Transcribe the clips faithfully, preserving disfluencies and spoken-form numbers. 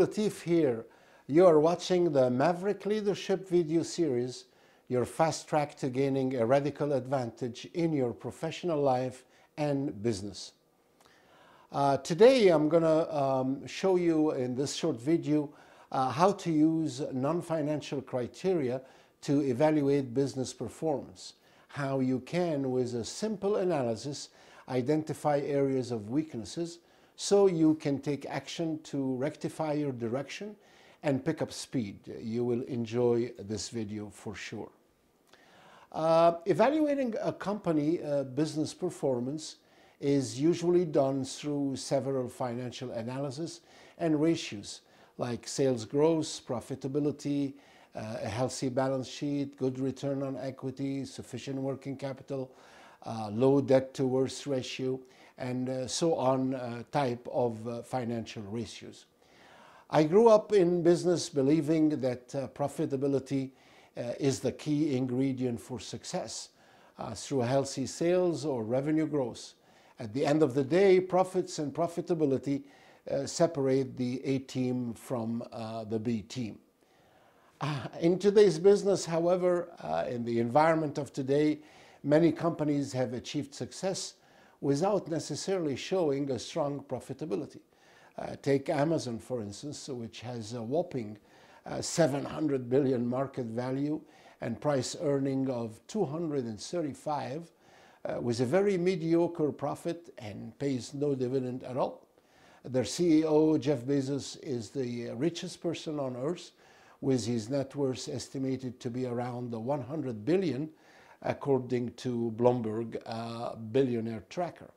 Latif here. You are watching the Maverick Leadership video series, your fast track to gaining a radical advantage in your professional life and business. Uh, today I'm going to um, show you in this short video uh, how to use non-financial criteria to evaluate business performance. How you can, with a simple analysis, identify areas of weaknesses so you can take action to rectify your direction and pick up speed. You will enjoy this video for sure. Uh, evaluating a company uh, business performance is usually done through several financial analysis and ratios like sales growth, profitability, uh, a healthy balance sheet, good return on equity, sufficient working capital, uh, low debt to worth ratio, and uh, so on uh, type of uh, financial ratios. I grew up in business believing that uh, profitability uh, is the key ingredient for success uh, through healthy sales or revenue growth. At the end of the day, profits and profitability uh, separate the A team from uh, the B team. Uh, in today's business, however, uh, in the environment of today, many companies have achieved success without necessarily showing a strong profitability. Uh, take Amazon, for instance, which has a whopping uh, seven hundred billion market value and price earning of two hundred thirty-five, uh, with a very mediocre profit and pays no dividend at all. Their C E O, Jeff Bezos, is the richest person on earth, with his net worth estimated to be around one hundred billion, according to Bloomberg uh, Billionaire Tracker.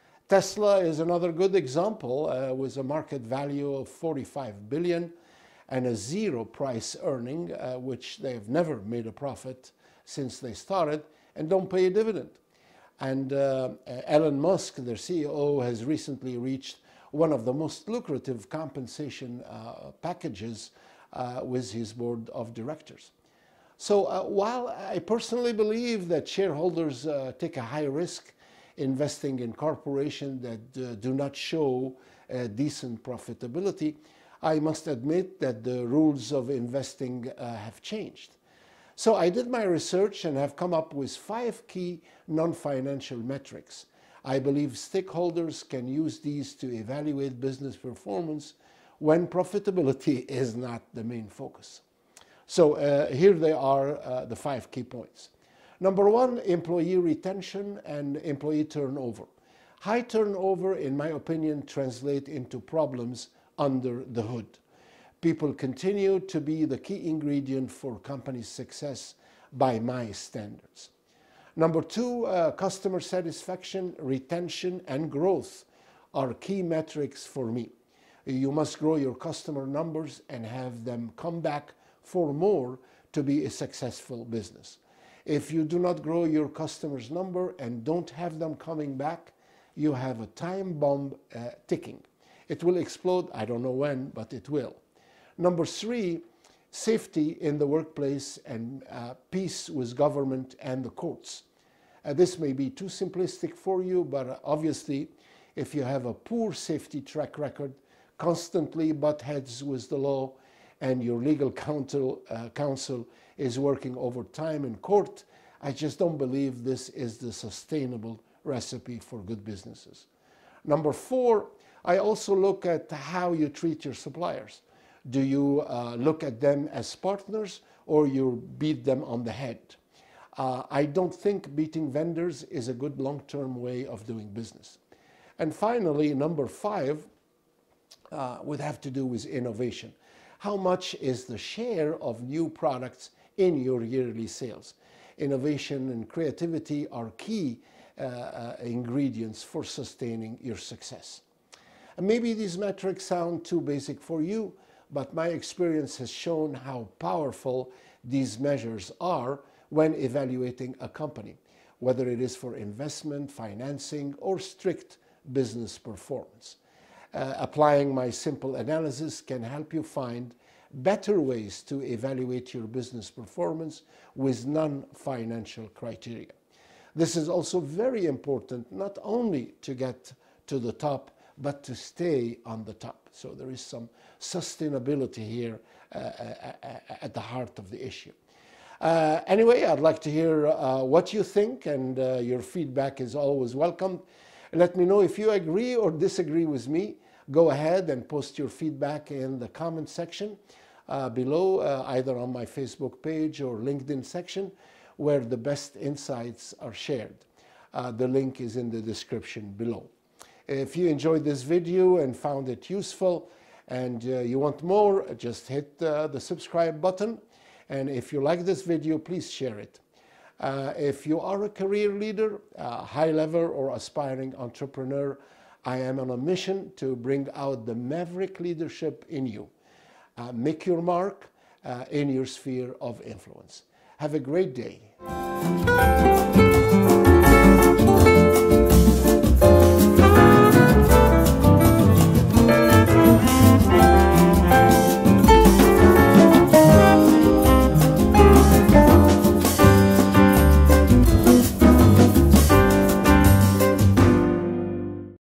Tesla is another good example uh, with a market value of forty-five billion and a zero price earning, uh, which they've never made a profit since they started and don't pay a dividend. And uh, Elon Musk, their C E O, has recently reached one of the most lucrative compensation uh, packages uh, with his board of directors. So uh, while I personally believe that shareholders uh, take a high risk investing in corporations that uh, do not show uh, decent profitability, I must admit that the rules of investing uh, have changed. So I did my research and have come up with five key non-financial metrics. I believe stakeholders can use these to evaluate business performance when profitability is not the main focus. So uh, here they are, uh, the five key points. Number one, employee retention and employee turnover. High turnover, in my opinion, translate into problems under the hood. People continue to be the key ingredient for company success by my standards. Number two, uh, customer satisfaction, retention, and growth are key metrics for me. You must grow your customer numbers and have them come back for more to be a successful business. If you do not grow your customers' number and don't have them coming back, you have a time bomb uh, ticking. It will explode, I don't know when, but it will. Number three, safety in the workplace and uh, peace with government and the courts. Uh, this may be too simplistic for you, but uh, obviously, if you have a poor safety track record, constantly butt heads with the law, and your legal counsel, uh, counsel is working overtime in court, I just don't believe this is the sustainable recipe for good businesses. Number four, I also look at how you treat your suppliers. Do you uh, look at them as partners or you beat them on the head? Uh, I don't think beating vendors is a good long-term way of doing business. And finally, number five uh, would have to do with innovation. How much is the share of new products in your yearly sales? Innovation and creativity are key uh, uh, ingredients for sustaining your success. And maybe these metrics sound too basic for you, but my experience has shown how powerful these measures are when evaluating a company, whether it is for investment, financing, or strict business performance. Uh, applying my simple analysis can help you find better ways to evaluate your business performance with non-financial criteria. This is also very important not only to get to the top, but to stay on the top. So there is some sustainability here uh, at the heart of the issue. Uh, anyway, I'd like to hear uh, what you think, and uh, your feedback is always welcome. Let me know if you agree or disagree with me. Go ahead and post your feedback in the comment section uh, below, uh, either on my Facebook page or LinkedIn section, where the best insights are shared. Uh, the link is in the description below. If you enjoyed this video and found it useful and uh, you want more, just hit uh, the subscribe button. And if you like this video, please share it. Uh, if you are a career leader, uh, high level or aspiring entrepreneur, I am on a mission to bring out the maverick leadership in you. Uh, make your mark uh, in your sphere of influence. Have a great day.